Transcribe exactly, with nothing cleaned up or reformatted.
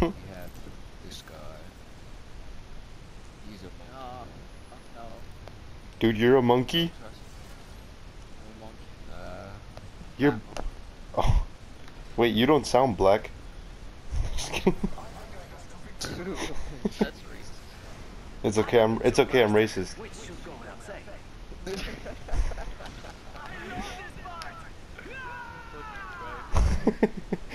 We have this guy. He's a Oh, monkey. no. Dude, you're a Don't monkey? trust him. I'm a monkey. Uh, You're... black monkey. Oh, wait, you don't sound black. Just kidding. That's racist. It's okay, I'm, it's okay, I'm racist. Which should go without saying. Fucking Christ.